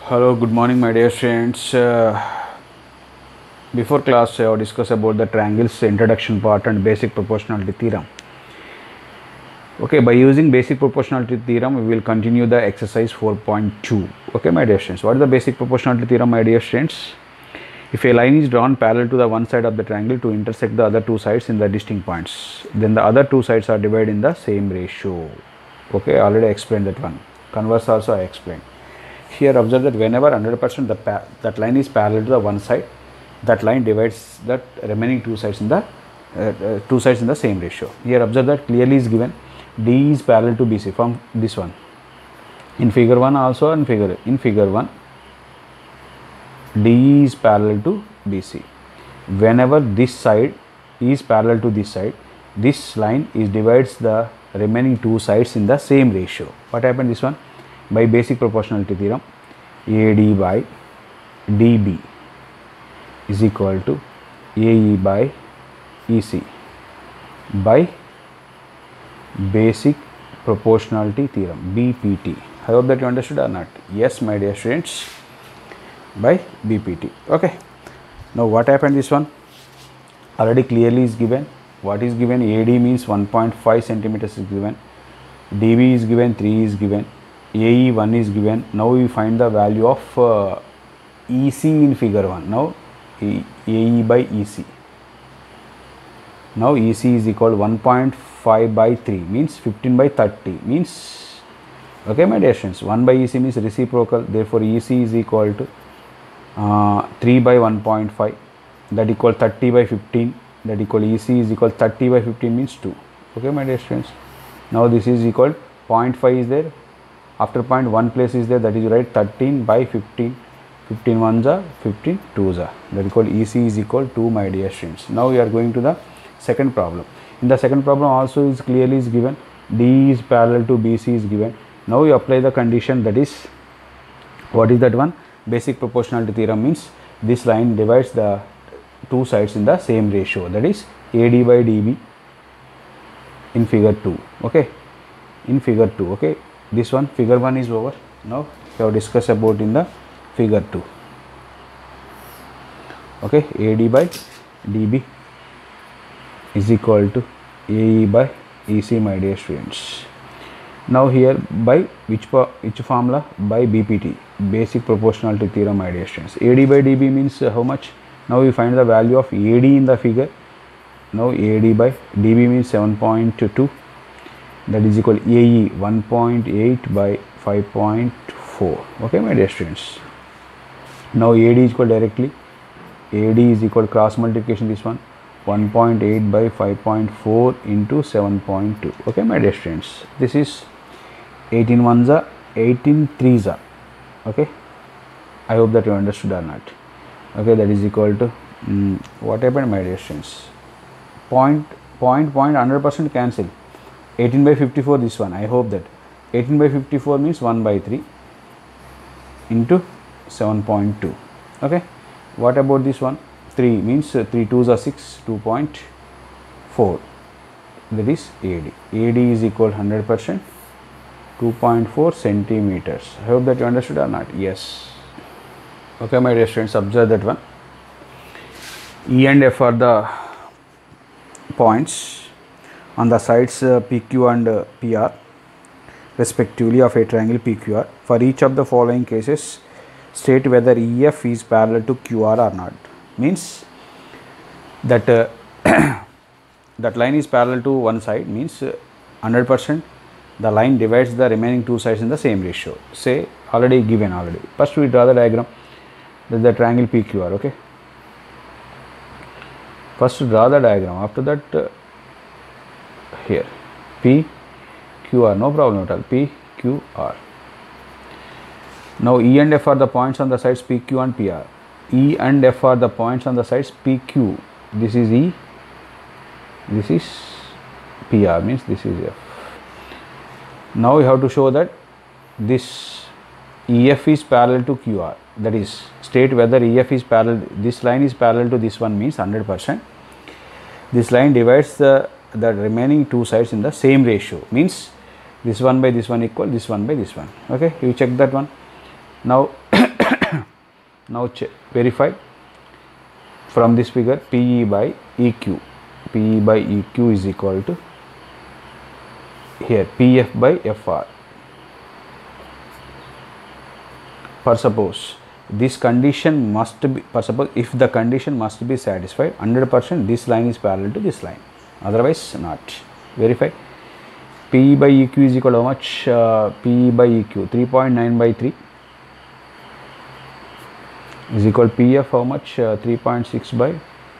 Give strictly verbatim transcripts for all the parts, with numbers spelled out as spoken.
Hello, good morning, my dear friends. Uh, before class, I will discuss about the triangles introduction part and basic proportionality theorem. Okay, by using basic proportionality theorem, we will continue the exercise four point two. Okay, my dear friends. What is the basic proportionality theorem, my dear friends? If a line is drawn parallel to the one side of the triangle to intersect the other two sides in the distinct points, then the other two sides are divided in the same ratio. Okay, I already explained that one. Converse also I explained. Here observe that whenever one hundred percent the that line is parallel to the one side, that line divides that remaining two sides in the uh, uh, two sides in the same ratio. Here observe that clearly is given D is parallel to B C from this one. In figure one also and figure in figure one, D is parallel to B C. Whenever this side is parallel to this side, this line is divides the remaining two sides in the same ratio. What happened this one? By basic proportionality theorem, A D by D B is equal to A E by E C by basic proportionality theorem, B P T. I hope that you understood or not. Yes, my dear students, by B P T. Okay. Now what happened this one? Already clearly is given. What is given? A D means one point five centimeters is given. D B is given, three is given. A E one is given. Now we find the value of uh, E C in figure one. Now A E by E C. Now E C is equal to one point five by three means fifteen by thirty means, okay my dear friends, one by E C means reciprocal, therefore E C is equal to uh, three by one point five, that equal thirty by fifteen, that equal E C is equal thirty by fifteen means two. Okay my dear friends. Now this is equal zero point five is there, after point one place is there, that is right, thirteen by fifteen, fifteen ones are fifteen twos are, that equal E C is equal to two, my dear friends. Now we are going to the second problem. In the second problem also is clearly is given D is parallel to B C is given. Now we apply the condition, that is, what is that one? Basic proportionality theorem means this line divides the two sides in the same ratio, that is A D by D B in figure two. Okay, in figure two. Okay, this one figure one is over. Now we have discussed about in the figure two. Okay, A D by D B is equal to A E by E C, my dear students. Now here by which which formula? By B P T, basic proportionality theorem, my dear students. A D by D B means uh, how much? Now we find the value of A D in the figure. Now A D by D B means seven point two, that is equal to A E one point eight by five point four. Okay my dear students. Now A D is equal directly, A D is equal to cross multiplication, this one one point eight by five point four into seven point two. Okay my dear students, this is eighteen ones are, eighteen threes are. Okay, I hope that you understood or not. Okay, that is equal to um, what happened my dear students? Point point point one hundred percent cancel. Eighteen by fifty-four, this one, I hope that eighteen by fifty-four means one by three into seven point two. Okay, what about this one? three means uh, three twos are six, two point four, that is A D. A D is equal to one hundred percent, two point four centimeters. I hope that you understood or not. Yes. Okay my dear students, observe that one. E and F are the points on the sides uh, P Q and uh, P R respectively of a triangle P Q R. For each of the following cases, state whether E F is parallel to Q R or not. Means that uh, that line is parallel to one side means uh, one hundred percent the line divides the remaining two sides in the same ratio. Say already given already. First we draw the diagram. This is the triangle P Q R. Okay. First draw the diagram. After that uh, here P Q R, no problem at all. P Q R. Now E and F are the points on the sides P Q and P R. E and F are the points on the sides P Q. This is E, this is P R, means this is F. Now we have to show that this E F is parallel to Q R, that is state whether E F is parallel, this line is parallel to this one means one hundred percent. This line divides the, the remaining two sides in the same ratio, means this one by this one equal, this one by this one. Okay, you check that one. Now Now check, verify from this figure P E by E Q. P E by E Q is equal to here P F by F R. For suppose this condition must be, for suppose if the condition must be satisfied, one hundred percent this line is parallel to this line, otherwise not. Verify. P E by E Q is equal to how much? Uh, P E by E Q three point nine by three is equal to P F how much? Uh, three point six by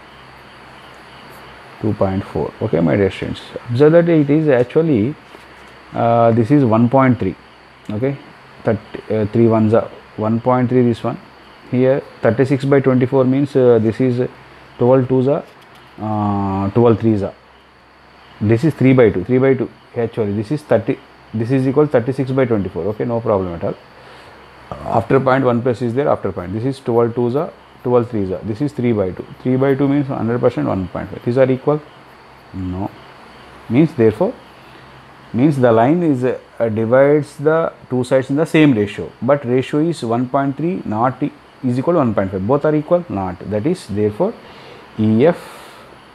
two point four. Okay, my dear students, observe that it is actually uh, this is one point three. Okay, that uh, three ones are one point three, this one here. Thirty-six by twenty-four means uh, this is twelve twos are uh, twelve threes are, this is three by two, three by two actually, this is thirty, this is equal to thirty-six by twenty-four. Okay, no problem at all. After point one plus is there, after point, this is twelve twos are twelve threes are, this is three by two, three by two means one hundred percent one point five. These are equal? No. Means therefore means the line is uh, divides the two sides in the same ratio, but ratio is one point three, not e is equal to one point five, both are equal, not. That is therefore E F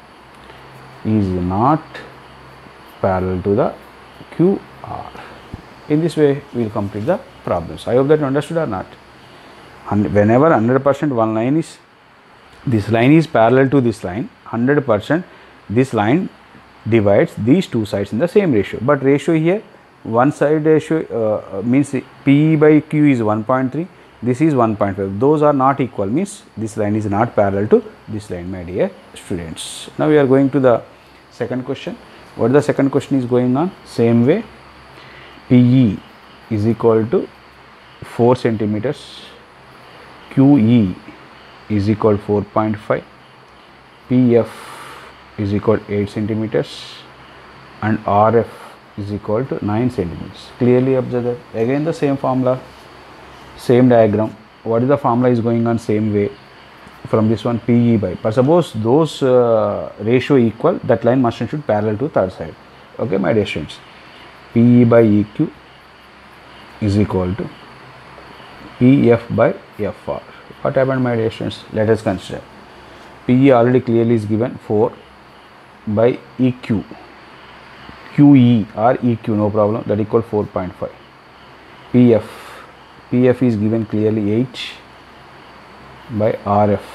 is not parallel to the Q R. In this way we will complete the problems. I hope that you understood or not. And whenever one hundred percent one line is, this line is parallel to this line, one hundred percent this line divides these two sides in the same ratio, but ratio here one side ratio uh, means P E by Q is one point three, this is one point five, those are not equal, means this line is not parallel to this line, my dear students. Now we are going to the second question. What the second question is going on? Same way, P E is equal to four centimeters, Q E is equal to four point five, P F is equal to eight centimeters, and R F is equal to nine centimeters. Clearly observe that. Again the same formula, same diagram. What is the formula is going on? Same way. From this one, P E by, but suppose those uh, ratio equal, that line must and should parallel to third side. Okay, my dear students, P E by E Q is equal to P F by F R. What happened, my dear students? Let us consider. P E already clearly is given four by E Q, Q E or E Q, no problem, that equal four point five. P F, P F is given clearly eight by R F,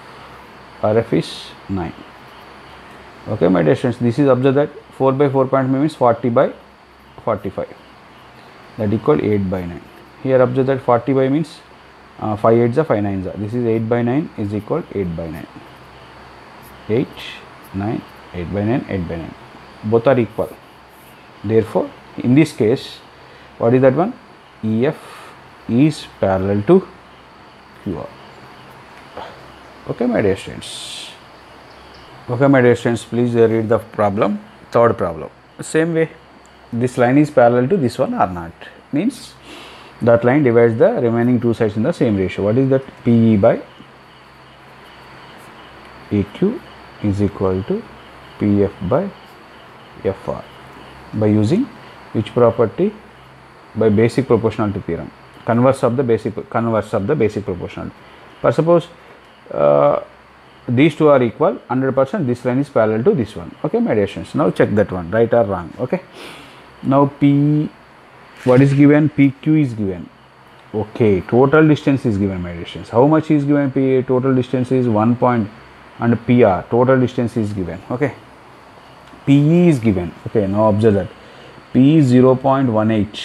R F is nine. Okay, my dear students, this is observe that four by four point five means forty by forty-five, that equal eight by nine. Here observe that forty by means uh, five eights are five nines are, this is eight by nine is equal eight by nine, eight, nine, eight by nine, eight by nine, both are equal. Therefore in this case, what is that one? E F is parallel to Q R. Okay, my dear students. Okay, my dear students, please uh, read the problem. Third problem. Same way, this line is parallel to this one or not, means that line divides the remaining two sides in the same ratio. What is that? P E by E Q is equal to P F by F R. By using which property? By basic proportionality theorem. Converse of the basic converse of the basic proportionality. For suppose uh, these two are equal, one hundred percent this line is parallel to this one. Okay, my dear students. Now check that one, right or wrong. Okay. Now P, what is given? P Q is given. Okay, total distance is given, my dear students. How much is given? P total distance is one point, and P R total distance is given. Okay. P E is given. Okay, now observe that P is zero point one eight.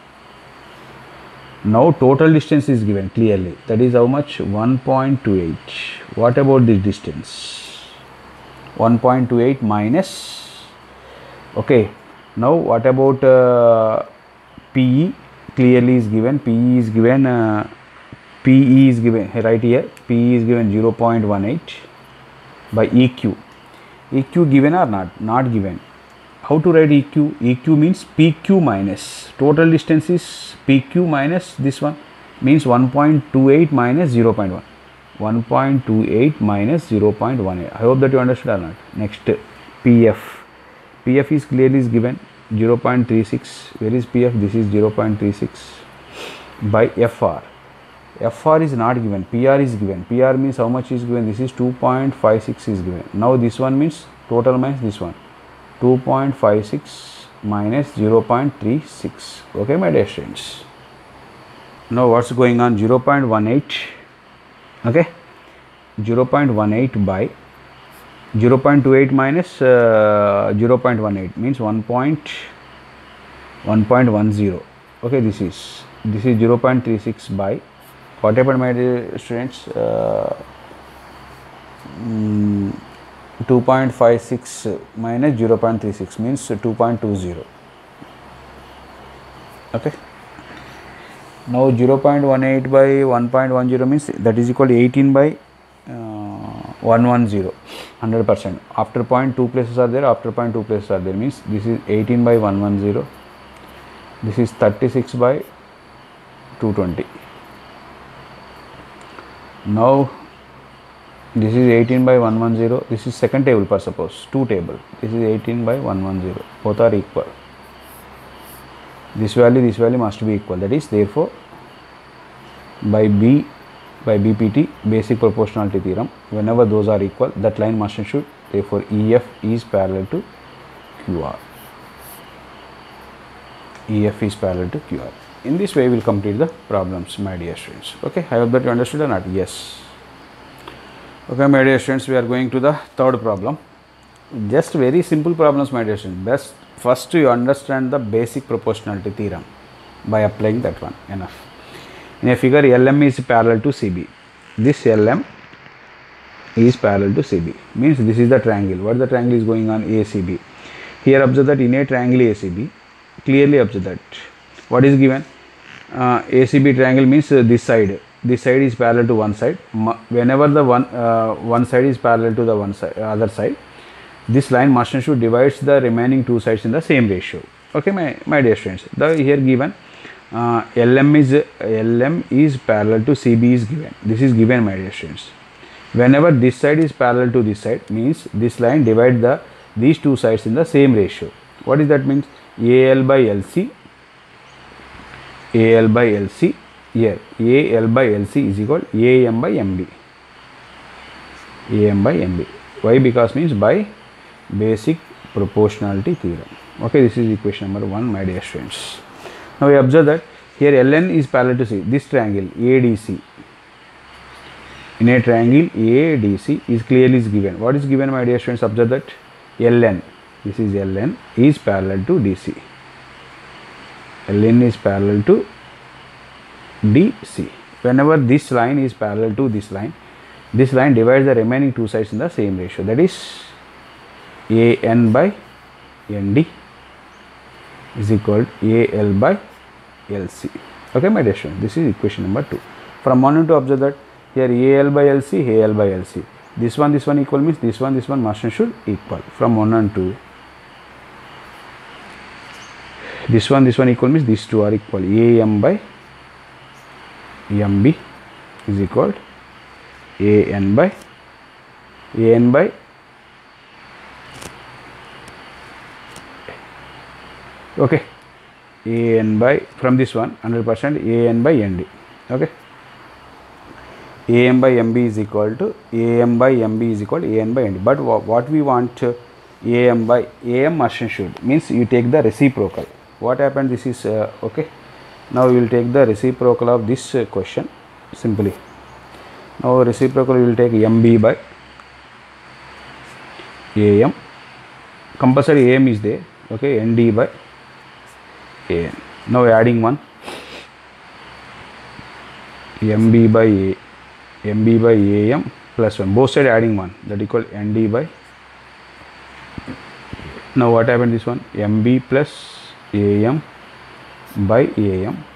Now total distance is given clearly, that is how much? one point two eight. What about this distance? one point two eight minus, okay, now what about uh, P E? Clearly is given, P E is given, uh, P E is given right here, P E is given zero point one eight by E Q. E Q given or not? Not given. How to write E Q? E Q means P Q minus, total distance is P Q minus this one, means one point two eight minus zero point one. one point two eight minus zero point one eight. I hope that you understood or not. Next, P F. P F is clearly is given zero point three six. Where is P F? This is zero point three six by F R. F R is not given, P R is given. P R means how much is given? This is two point five six is given. Now this one means total minus this one, two point five six minus zero point three six. Okay, my dear students. Now what's going on? zero point one eight. Okay, zero point one eight by zero point two eight minus uh, zero point one eight means one point one ten. Okay, this is this is zero point three six by what happened, my dear students? Uh, mm, two point five six minus zero point three six means two point two zero. Okay. Now zero point one eight by one point one zero means that is equal to eighteen by uh, one hundred ten, one hundred percent. After zero point two places are there, after zero point two places are there means this is eighteen by one hundred ten. This is thirty-six by two twenty. Now this is eighteen by one hundred ten. This is second table per suppose, two table. This is eighteen by one hundred ten. Both are equal. This value, this value must be equal. That is therefore by B by B P T, basic proportionality theorem, whenever those are equal, that line must and should, therefore E F is parallel to Q R. E F is parallel to Q R. In this way we will complete the problems, my dear students. Okay, I hope that you understood or not? Yes. Okay, my dear students, we are going to the third problem. Just very simple problems, my dear students. Best first you understand the basic proportionality theorem by applying that one. Enough. In a figure, L M is parallel to C B. This L M is parallel to C B. Means this is the triangle. What the triangle is going on? A C B. Here observe that in a triangle A C B, clearly observe that what is given? Uh, A C B triangle means uh, this side. This side is parallel to one side. Whenever the one uh, one side is parallel to the one side, uh, other side, this line must and should divides the remaining two sides in the same ratio. Okay, my my dear students. The here given uh, L M is L M is parallel to C B is given. This is given, my dear students. Whenever this side is parallel to this side means this line divide the these two sides in the same ratio. What is that means? A L by L C. A L by L C. Here A L by L C is equal A M by M B. A M by M B. Why? Because means by basic proportionality theorem. Okay, this is equation number one, my dear students. Now we observe that here L N is parallel to C. This triangle A D C. In a triangle A D C is clearly is given. What is given, my dear students? Observe that L N. This is L N is parallel to D C. L N is parallel to D C. Whenever this line is parallel to this line, this line divides the remaining two sides in the same ratio. That is A N by N D is equal to A L by L C. Okay, my dear students, this is equation number two. From one to observe that here A L by L C, A L by L C. This one, this one equal means this one, this one must and should equal. From one and two. This one, this one equal means these two are equal. A M by M B is equal to A N by A N by okay A N by from this one one hundred percent A N by N D. Okay, A M by M B is equal to A M by M B is equal to A N by N D. But what we want uh, A M by A M must and should means you take the reciprocal. What happened? This is uh, okay. Now we will take the reciprocal of this uh, question simply. Now reciprocal we will take M B by A M. Compulsory A M is there. Okay, N D by A N. Now adding one. M B by A, M B by A M plus one. Both side adding one. That equal N D by. Now what happened? This one M B plus A M by A M,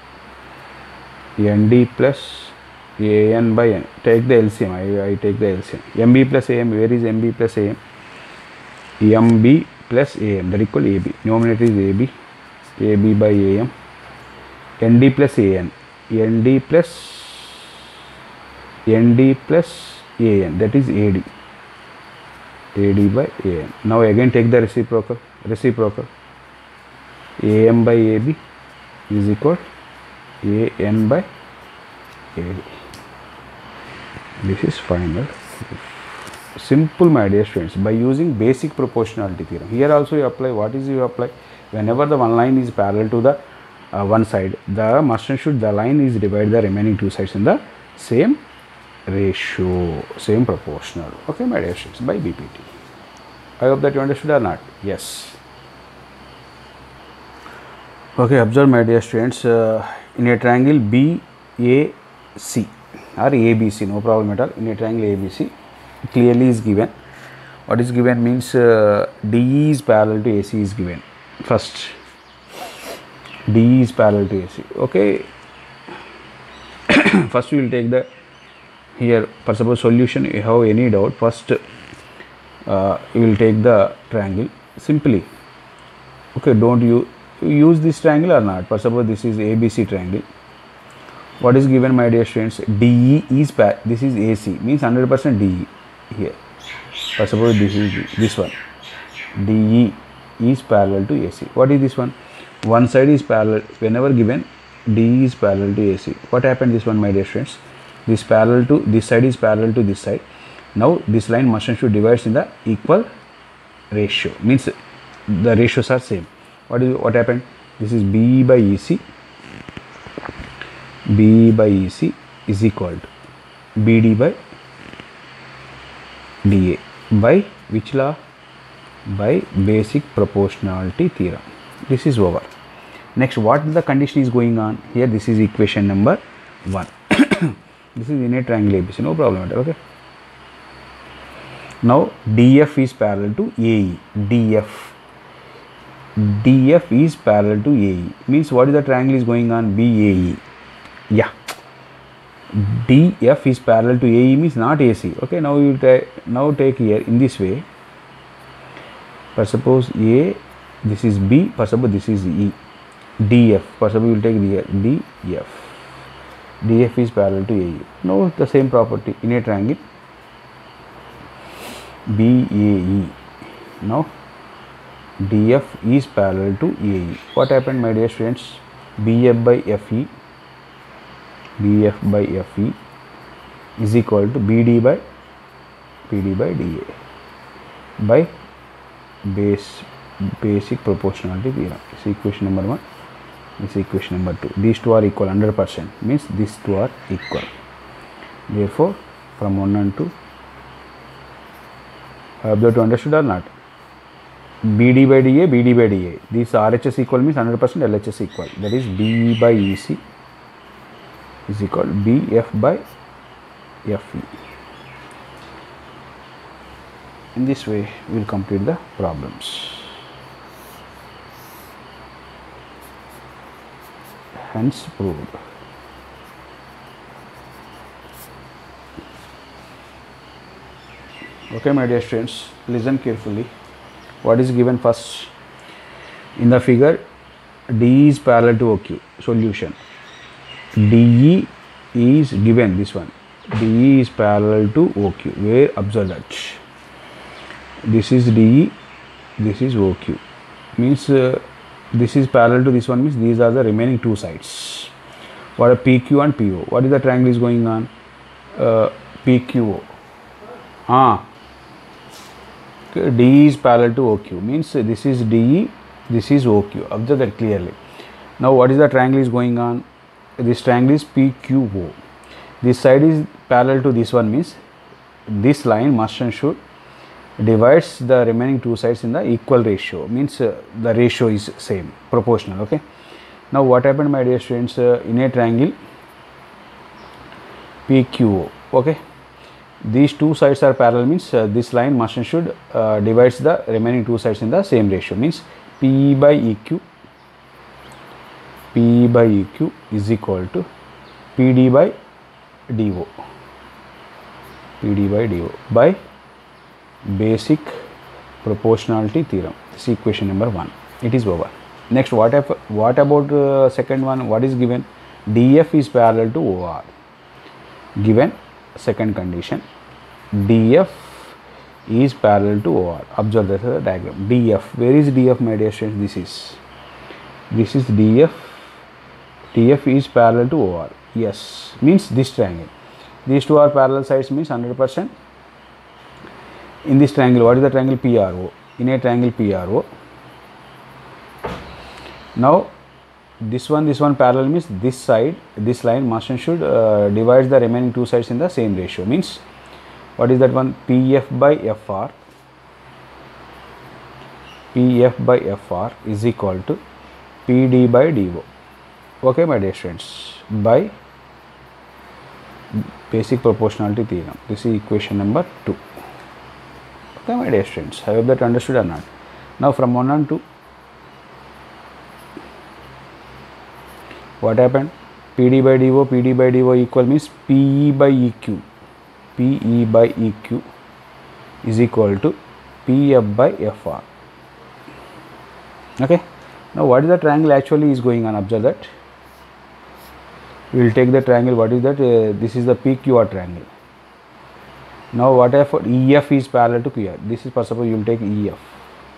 N D plus A N by N. Take the L C M. I, I take the L C M. M B plus A M. Where is M B plus A M? M B plus A M. That equal A B. Numerator is A B. A B by A M. N D plus A N. N D plus N D plus A N. That is A D. A D by A N. Now again take the reciprocal. Reciprocal. A M by A B is equal to A N by A. This is final. Simple, my dear students, by using basic proportionality theorem. Here also you apply, what is you apply? Whenever the one line is parallel to the uh, one side, the must and should the line is divide the remaining two sides in the same ratio, same proportional. Okay, my dear students, by B P T. I hope that you understood or not. Yes. Okay, observe, my dear students, uh, in a triangle B A C or A B C, no problem at all. In a triangle A B C, clearly is given. What is given means uh, D E is parallel to A C is given. First, D E is parallel to A C. Okay. First we will take the, here for suppose solution, you have any doubt, first uh, you will take the triangle simply. Okay, don't you use this triangle or not. For suppose this is A B C triangle. What is given, my dear students? D E is par this is A C, means one hundred percent D E here. For suppose this is this one, D E is parallel to A C. What is this one? One side is parallel. Whenever given, D E is parallel to A C. What happened this one, my dear students? This parallel to this side is parallel to this side. Now this line must and should divides in the equal ratio, means the ratios are same. What is what happened? This is B by E C. B by E C is equal to B D by D A by which law? By basic proportionality theorem. This is over. Next, what the condition is going on here? This is equation number one. This is in a triangle A B C, no problem. Okay. Now D F is parallel to A E. D F. D F is parallel to A E. Means what is the triangle is going on? B A E. Yeah. D F is parallel to A E means not A C. Okay. Now you take now take here in this way. For suppose A, this is B. For suppose this is E. D F. For suppose you will take here D F. D F is parallel to A E. Now the same property in a triangle B A E. Now D F is parallel to A E. What happened, my dear students? B F by F E. B F by F E is equal to B D by P D by D A by base basic proportionality theorem. This is equation number one. This is equation number two. These two are equal one hundred percent. Means these two are equal. Therefore, from one and two, have you understood or not? B D by D A, B D by D A. This R H S equal means one hundred percent L H S equal. That is B by E C is equal to B F by F E. In this way, we will complete the problems. Hence proved. Okay, my dear students, listen carefully. What is given first? In the figure, D is parallel to O Q. Solution. D E is given, this one. D E is parallel to O Q. Where? Observe that. This is D E, this is O Q. Means uh, this is parallel to this one, means these are the remaining two sides. What are P Q and P O? What is the triangle is going on? Uh, P Q O. Ah. Okay, D E is parallel to O Q. Means uh, this is D E, this is O Q. Observe that clearly. Now what is the triangle is going on? This triangle is P Q O. This side is parallel to this one, means this line must and should divides the remaining two sides in the equal ratio, means uh, the ratio is same, proportional. Okay. Now what happened, my dear students, uh, in a triangle P Q O. Okay, these two sides are parallel, means uh, this line must and should uh, divides the remaining two sides in the same ratio, means P by E Q, P by E Q is equal to P D by D O, P D by D O by basic proportionality theorem. This is equation number one. It is over. Next, what if, what about uh, second one? What is given? D F is parallel to O R. Given second condition, D F is parallel to O R. Observe the diagram. D F. Where is D F, my dear students? This is this is D F. D F is parallel to O R. Yes, means this triangle. These two are parallel sides means one hundred percent. In this triangle, what is the triangle P R O? In a triangle P R O. Now, this one, this one parallel means this side, this line must and should uh, divide the remaining two sides in the same ratio. Means, what is that one? P F by F R. P F by F R is equal to P D by D O. Okay, my dear friends, by basic proportionality theorem. This is equation number two. Okay, my dear friends, I hope that understood or not. Now, from one and two, what happened? P D by D O, P D by D O equal means P E by E Q. P E by E Q is equal to P F by F R. Okay. Now, what is the triangle actually is going on? Observe that. We will take the triangle. What is that? Uh, this is the P Q R triangle. Now, what if E F is parallel to Q R? This is, for suppose you will take E F.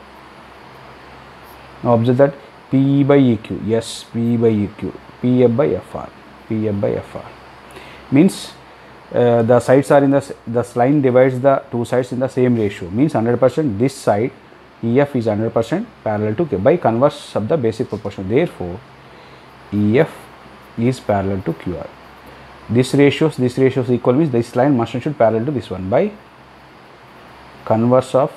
Now, observe that P E by E Q. Yes, P E by E Q. P F by F R. P F by F R means uh, the sides are in the the line divides the two sides in the same ratio. Means one hundred percent this side E F is one hundred percent parallel to Q by converse of the basic proportion. Therefore, E F is parallel to Q R. This ratios, this ratios equal means this line must and should parallel to this one by converse of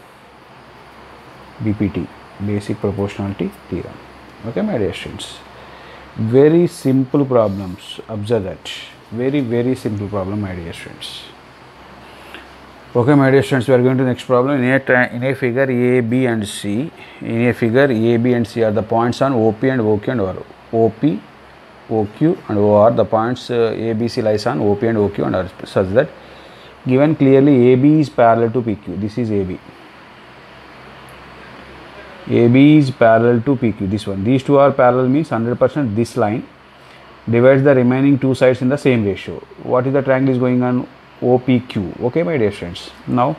B P T, basic proportionality theorem. Okay, my dear students. Very simple problems. Observe that. Very, very simple problem, my dear students. Okay, my dear students, we are going to the next problem. In a, in a figure A, B and C, in a figure A, B and C are the points on O P and O Q and O R. O P, O Q and O R, the points uh, A, B, C lies on O P and O Q and R such that given clearly A B is parallel to P Q. This is A B. A B is parallel to P Q. This one. These two are parallel means one hundred percent this line divides the remaining two sides in the same ratio. What is the triangle is going on? O P Q. Okay, my dear friends. Now,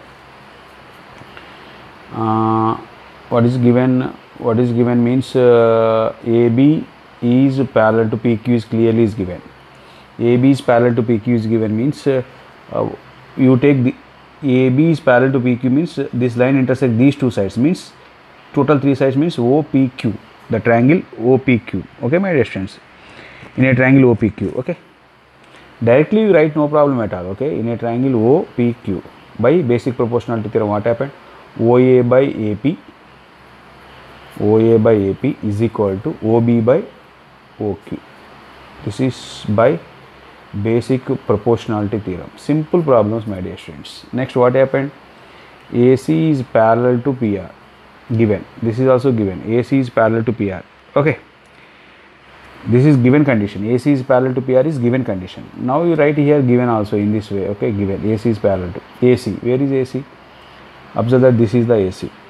uh, what is given? What is given means uh, A B is parallel to P Q is clearly is given. A B is parallel to P Q is given means uh, uh, you take the A B is parallel to P Q means uh, this line intersect these two sides means total three sides means O P Q. The triangle O P Q. Okay, my dear friends. In a triangle O P Q. Okay. Directly you write, no problem at all. Okay, in a triangle O P Q by basic proportionality theorem, what happened? O A by A P, O A by A P is equal to O B by O Q. This is by basic proportionality theorem. Simple problems, my dear students. Next, what happened? A C is parallel to P R. Given. This is also given. A C is parallel to P R. Okay. This is given condition. A C is parallel to P R is given condition. Now you write here given also in this way. Okay, given. A C is parallel to A C. Where is A C? Observe that this is the A C.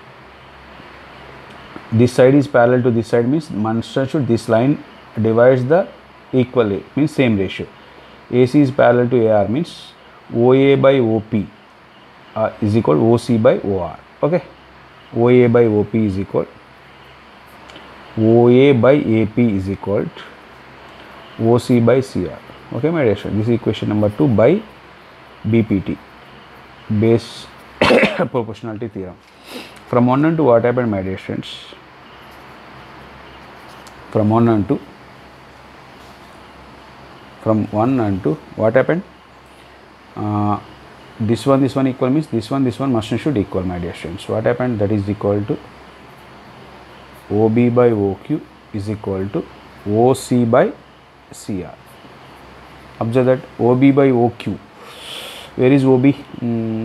This side is parallel to this side means monster should this line divides the equally means same ratio. A C is parallel to A R means O A by O P uh, is equal to O C by O R. Okay. O A by O P is equal O A by A P is equal to O C by C R. Okay, my dear friend, this is equation number two by B P T, base proportionality theorem. From one and two, what happened, my dear friends? From one and two, from one and two, what happened? Uh, this one, this one equal means this one, this one must and should equal, my dear friends. What happened? That is equal to O B by O Q is equal to O C by C R. Observe that O B by O Q. Where is O B? Mm,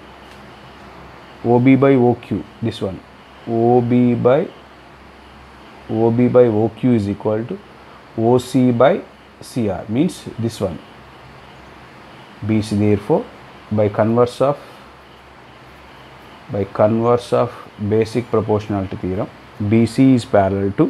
O B by O Q. This one. O B by O B by O Q is equal to O C by C R. Means this one. B C. Therefore, by converse of by converse of basic proportionality theorem, B C is parallel to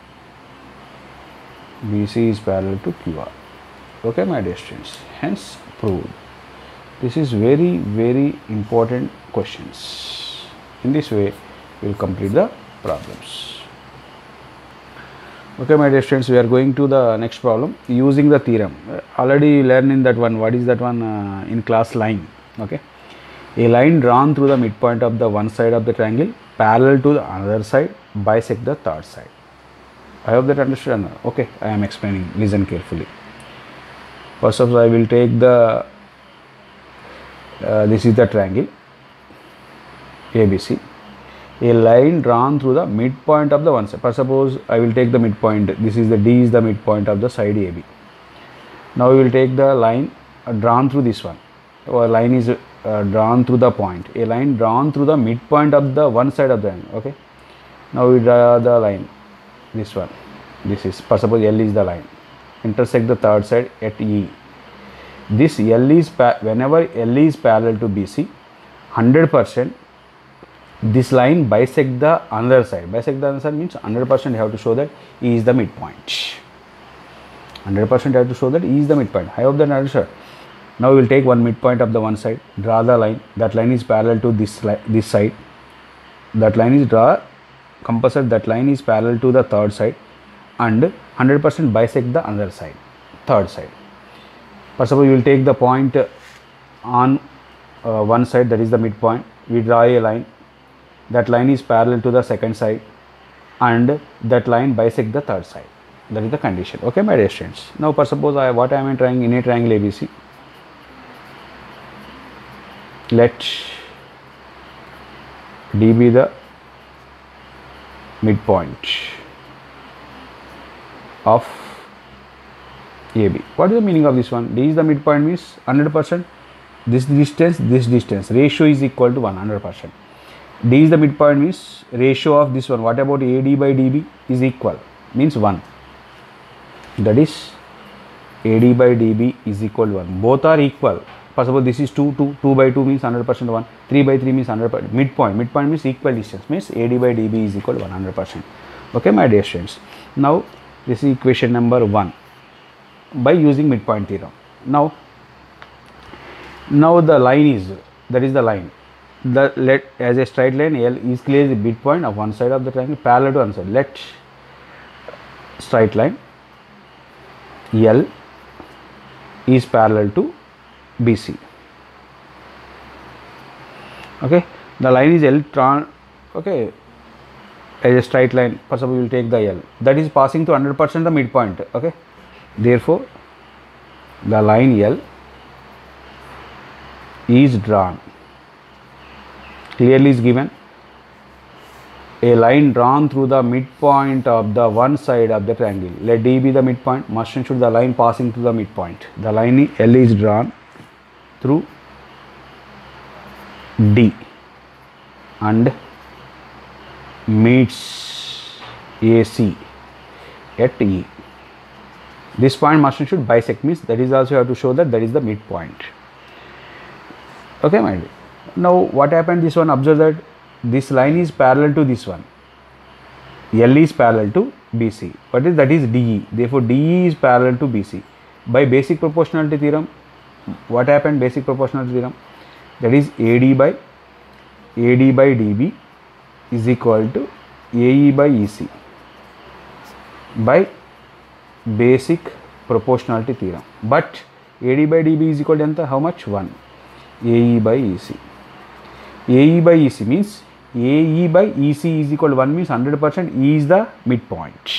B C is parallel to Q R. Okay, my dear students. Hence proved. This is very very important questions. In this way, we will complete the problems. Okay, my dear students, we are going to the next problem using the theorem. Uh, already learned in that one. What is that one uh, in class? Line. Okay, a line drawn through the midpoint of the one side of the triangle parallel to the another side bisect the third side. I hope that understood. Okay, I am explaining. Listen carefully. First of all, I will take the uh, this is the triangle A B C. A line drawn through the midpoint of the one side. For suppose I will take the midpoint. This is the D is the midpoint of the side A B. Now we will take the line uh, drawn through this one. Or line is uh, drawn through the point. A line drawn through the midpoint of the one side of the angle. Okay. Now we draw the line. This one. This is. For suppose L is the line. Intersect the third side at E. This L is whenever L is parallel to B C, one hundred percent. This line bisect the another side. Bisect the other side means one hundred percent you have to show that E is the midpoint. one hundred percent you have to show that E is the midpoint. I hope that understood. Now we will take one midpoint of the one side. Draw the line. That line is parallel to this this side. That line is draw. Composite that line is parallel to the third side, and one hundred percent bisect the other side. Third side. For suppose you will take the point on uh, one side, that is the midpoint. We draw a line. That line is parallel to the second side, and that line bisect the third side. That is the condition. Okay, my dear students. Now, for suppose I what I am trying in a triangle A B C. Let D be the midpoint of A B. What is the meaning of this one? D is the midpoint means one hundred percent. This distance, this distance ratio is equal to one hundred percent. D is the midpoint means ratio of this one. What about A D by D B is equal means one. That is A D by D B is equal to one. Both are equal. For suppose this is two, two, two by two means one hundred percent one. three by three means one hundred percent. Midpoint, midpoint means equal distance means A D by D B is equal to one hundred percent. Okay, my dear students. Now this is equation number one by using midpoint theorem. Now, now the line is that is the line. The let as a straight line L is clearly the midpoint of one side of the triangle parallel to one side. Let straight line L is parallel to B C. Okay, the line is L tran. Okay, as a straight line. First of all, we will take the L that is passing to one hundred percent the midpoint. Okay, therefore, the line L is drawn. Clearly is given a line drawn through the midpoint of the one side of the triangle. Let D be the midpoint. Must and should the line passing to the midpoint. The line L is drawn through D and meets A C at E. This point must and should bisect means that is also you have to show that that is the midpoint. Okay, my dear. Now what happened? This one, observe that this line is parallel to this one. L is parallel to B C. What is that is D E. Therefore, D E is parallel to B C. By basic proportionality theorem, what happened? Basic proportionality theorem, that is A D by A D by D B is equal to A E by E C by basic proportionality theorem. But A D by D B is equal to how much? one. A E by E C. A E by E C means A E by E C is equal to one means one hundred percent E is the midpoint.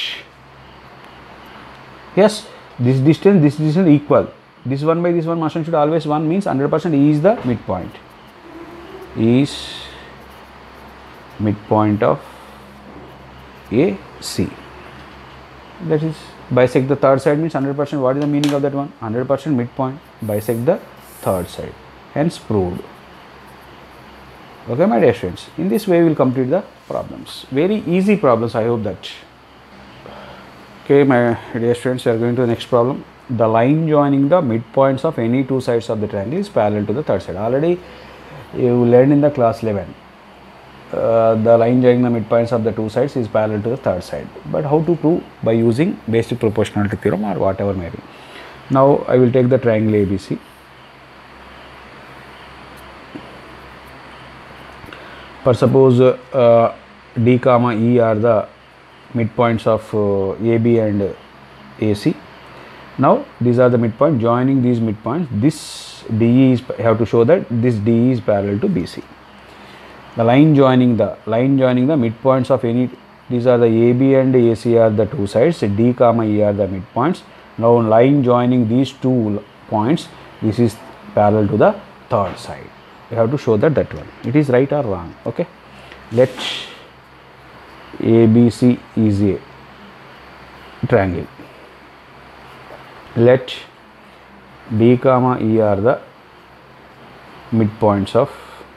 Yes, this distance, this distance equal. This one by this one must and should always one means one hundred percent E is the midpoint. E is midpoint of A C. That is bisect the third side means one hundred percent. What is the meaning of that one? one hundred percent midpoint bisect the third side. Hence proved. Okay, my dear students. In this way, we will complete the problems. Very easy problems. I hope that. Okay, my dear students, we are going to the next problem. The line joining the midpoints of any two sides of the triangle is parallel to the third side. Already you learned in the class eleven. Uh, the line joining the midpoints of the two sides is parallel to the third side. But how to prove? By using basic proportionality theorem or whatever may be. Now I will take the triangle A B C. For suppose uh, D comma E are the midpoints of uh, A B and uh, A C. Now these are the midpoint. Joining these midpoints, this D E is, I have to show that this D E is parallel to B C. The line joining the line joining the midpoints of any, these are the A B and A C are the two sides, D comma E are the midpoints. Now line joining these two points, this is parallel to the third side. You have to show that that one, it is right or wrong. Okay, let A B C is a triangle. Let D comma E are the midpoints of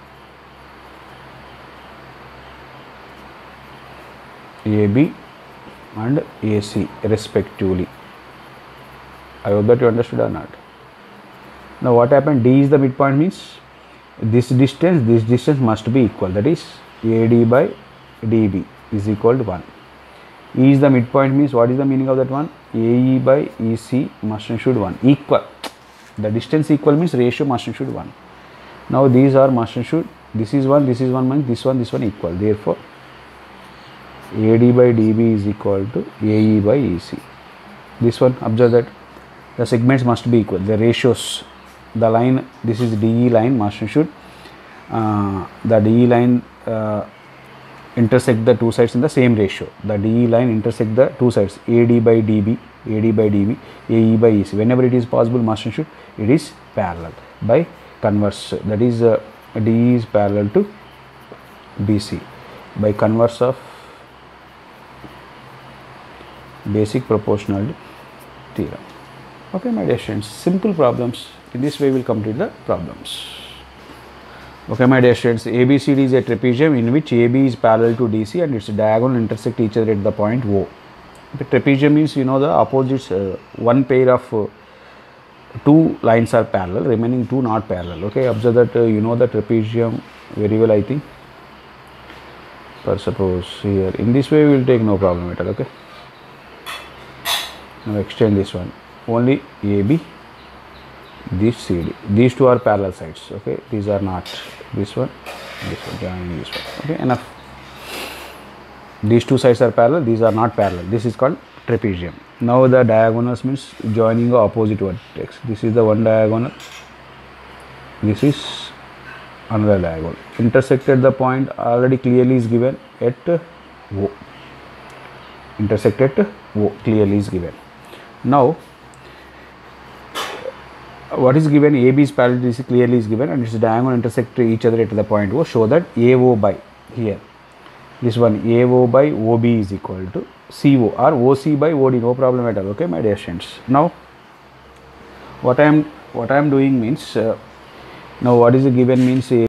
A B and A C respectively. I hope that you understood or not. Now what happened? D is the midpoint means this distance, this distance must be equal. That is A D by D B is equal to one. E is the midpoint means what is the meaning of that one? A E by E C must and should one. Equal. The distance equal means ratio must and should one. Now these are must and should. This is one, this is one, means this one, this one equal. Therefore A D by D B is equal to A E by E C. This one, observe that the segments must be equal. The ratios, the line, this is D E line must and should. Uh, the D E line uh, intersect the two sides in the same ratio. The D E line intersect the two sides, A D by D B, A D by D B, A E by E C. Whenever it is possible, must and should, it is parallel by converse. That is uh, D E is parallel to B C by converse of basic proportionality theorem. Okay, my dear students, simple problems. In this way we will complete the problems. Okay, my dear students, A B C D is a trapezium in which A B is parallel to D C and its diagonal intersect each other at the point O. The trapezium means, you know, the opposites, uh, one pair of uh, two lines are parallel, remaining two not parallel. Okay, observe that uh, you know the trapezium very well, I think. For suppose here, in this way we will take no problem at all. Okay, now extend this one, only A B, this C D, these two are parallel sides. Okay, these are not, this one, this one, joining this one. Okay, enough. These two sides are parallel, these are not parallel. This is called trapezium. Now the diagonals means joining the opposite vertex. This is the one diagonal, this is another diagonal. Intersected the point already clearly is given at O. Intersected O clearly is given. Now what is given? A B is parallel to D C clearly is given and its diagonal intersect each other at the point O. Show that A O by, here this one, A O by O B is equal to C O or O C by O D. No problem at all. Okay, my dear students. Now what I am what I am doing means, uh, now what is the given means, A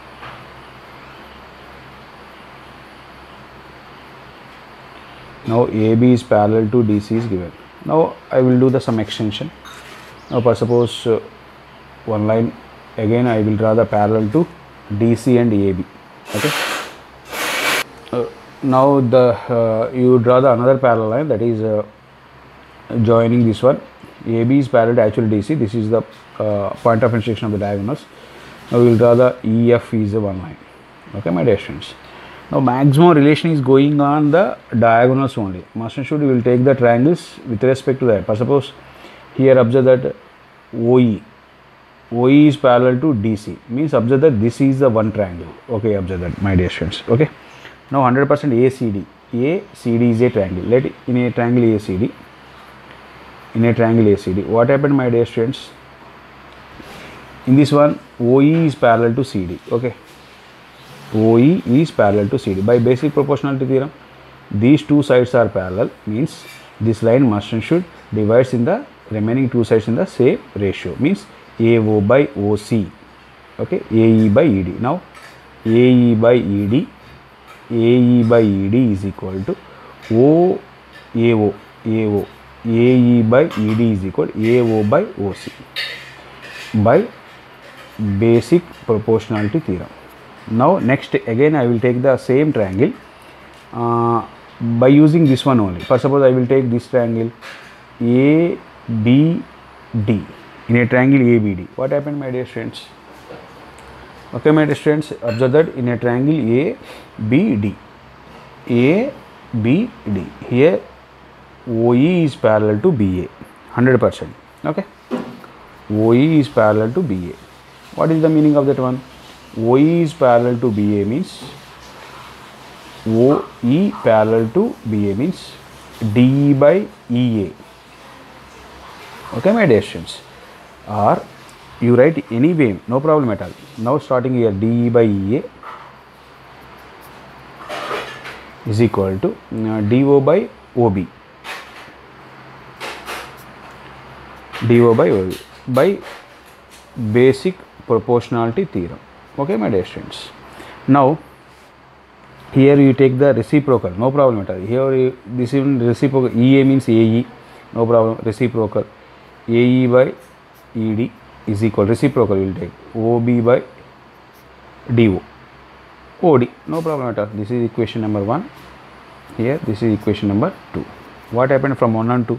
now A B is parallel to D C is given. Now I will do the some extension. Now for suppose uh, one line, again I will draw the parallel to D C and A B. Okay, uh, now the uh, you draw the another parallel line, that is uh, joining this one. A B is parallel to actual D C. This is the uh, point of intersection of the diagonals. Now we will draw the E F is the one line. Okay, my dear students. Now maximum relation is going on the diagonals only. Must and should, we will take the triangles with respect to that. For suppose here observe that O E, O E is parallel to D C, means observe that this is the one triangle. Okay, observe that, my dear students. Okay, now one hundred percent A C D, A C D is a triangle. Let it, in a triangle A C D, in a triangle A C D, what happened, my dear students? In this one, O E is parallel to C D. Okay, O E is parallel to C D. By basic proportionality theorem, these two sides are parallel, means this line must and should divides in the remaining two sides in the same ratio, means A O by O C. Okay, A E by E D. Now A E by E D, A E by E D is equal to O A O, A O, A E by E D is equal to A O by O C by basic proportionality theorem. Now next again I will take the same triangle uh, by using this one only. For suppose I will take this triangle A B D, in a triangle A B D. What happened, my dear students? Okay, my dear students, observe that in a triangle A B D, A B D. Here O E is parallel to B A, one hundred percent. Okay, O E is parallel to B A. What is the meaning of that one? O E is parallel to B A means O E parallel to B A means D E by E A. Okay, my dear students, or you write any way, no problem at all. Now starting here, D E by E A is equal to uh, D O by O B. D O by O B by basic proportionality theorem. Okay, my dear students. Now here you take the reciprocal, no problem at all. Here you, this is reciprocal. E A means A E, no problem. Reciprocal A E by E D is equal, reciprocal will take O B by D O, O D, no problem at all. This is equation number one. Here this is equation number two. What happened from one and two?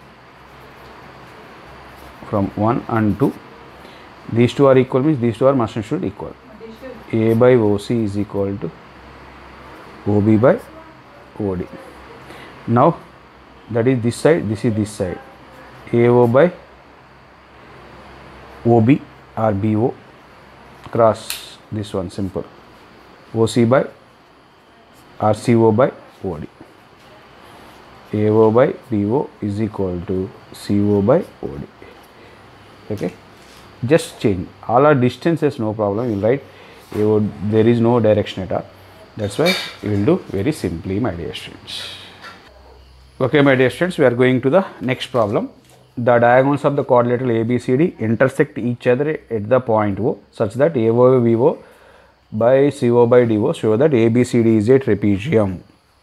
From one and two, these two are equal means these two are must and should equal. A by O C is equal to O B by O D. Now that is this side, this is this side. A O by O B or B O cross this one, simple. O C by or C O by O D. A O by B O is equal to C O by O D. Okay, just change. All are distances, no problem. You will write A O, there is no direction at all. That's why you will do very simply, my dear students. Okay, my dear students, we are going to the next problem. The diagonals of the quadrilateral A B C D intersect each other at the point O such that A O by B O by C O by D O show that A B C D is a trapezium.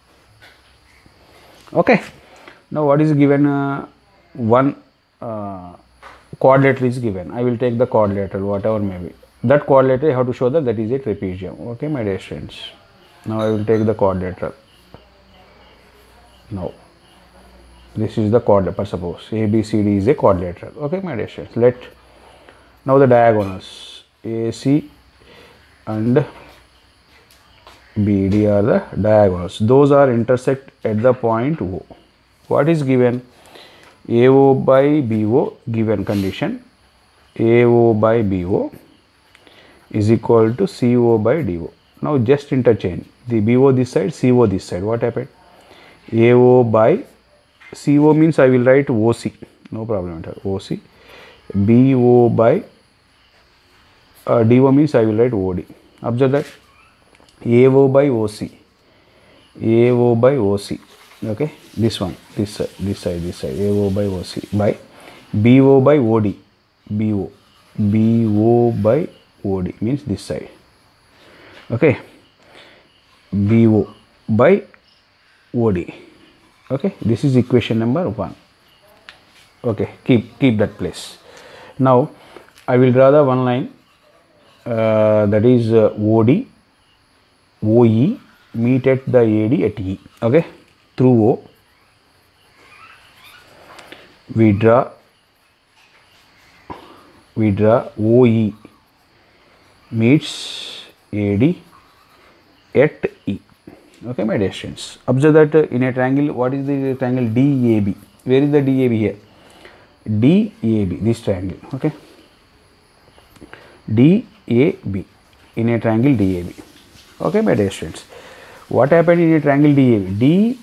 Okay, now what is given? Uh, one uh, quadrilateral is given. I will take the quadrilateral, whatever may be. That quadrilateral I have to show that that is a trapezium. Okay, my dear students. Now I will take the quadrilateral. Now this is the quadrilateral. Suppose A B C D is a quadrilateral. Okay, my dear students. Let now the diagonals A C and B D are the diagonals. Those are intersect at the point O. What is given? A O by B O, given condition A O by B O is equal to C O by D O. Now just interchange the B O this side, C O this side. What happened? A O by C O means I will write O C, no problem at all. O C. B O by uh, D O means I will write O D. Observe that A O by O C, A O by O C. Okay, this one, this side, this side, this side, A O by O C by B O by O D, B O, B O by O D means this side. Okay, B O by O D. Okay, this is equation number one. Okay, keep keep that place. Now I will draw the one line uh, that is uh, O D, O E meet at the A D at E. Okay, through O we draw we draw O E meets A D at E. Okay, my dear students. Observe that uh, in a triangle, what is the triangle D A B? Where is the D A B here? D A B, this triangle. Okay, D A B in a triangle D A B. Okay, my dear students. What happened in a triangle D A B? D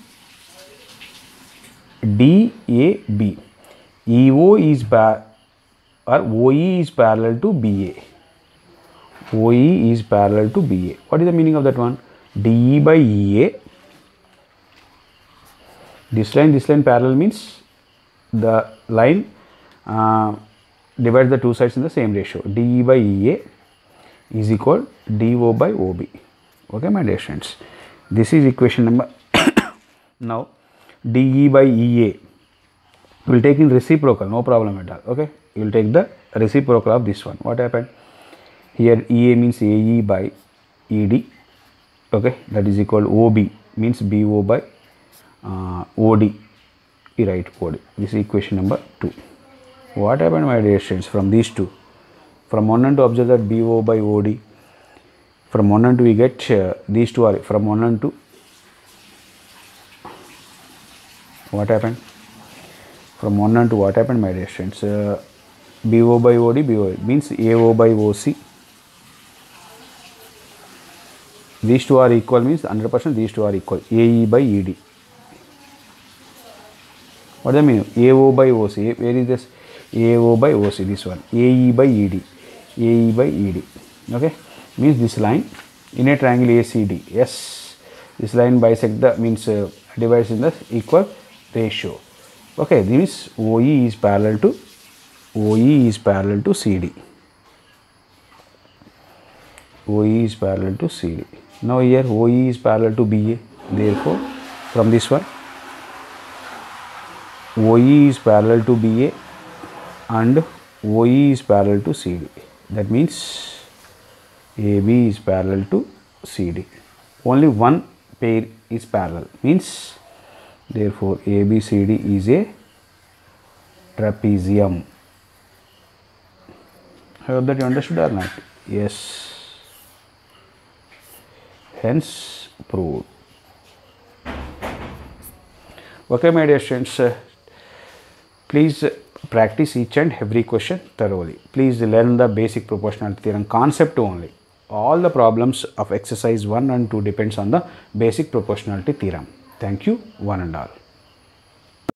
D A B. E O is par or O E is parallel to B A. O E is parallel to B A. What is the meaning of that one? D E by E A. This line, this line parallel means the line uh, divides the two sides in the same ratio. D E by E A is equal D O by O B. Okay, my dear friends. This is equation number. Now D E by E A will take in reciprocal, no problem at all. Okay, you will take the reciprocal of this one. What happened here? E A means A E by E D. Okay, that is equal O B means B O by uh, O D. You write O D. This is equation number two. What happened, my dear students, from these two? From one and two, observe that B O by O D. From one and two we get uh, these two are from one and two. what happened? From one and two, what happened, my dear students? Uh, B O by O D, B O means A O by O C. These two are equal means one hundred percent these two are equal. A E by E D. What does that mean? A O by O C. Where is this? A O by O C. This one. A E by E D. A E by E D. Okay. Means this line in a triangle A C D. Yes. This line bisect the means uh, divides in the equal ratio. Okay. This means O E is parallel to O E is parallel to C D. O E is parallel to C D. Now here O E is parallel to B A. Therefore, from this one, O E is parallel to B A and O E is parallel to C D. That means A B is parallel to C D. Only one pair is parallel. Means therefore A B C D is a trapezium. I hope that you understood or not? Yes. Hence proved. Okay, my dear students, uh, please practice each and every question thoroughly. Please learn the basic proportionality theorem concept only. All the problems of exercise one and two depends on the basic proportionality theorem. Thank you, one and all.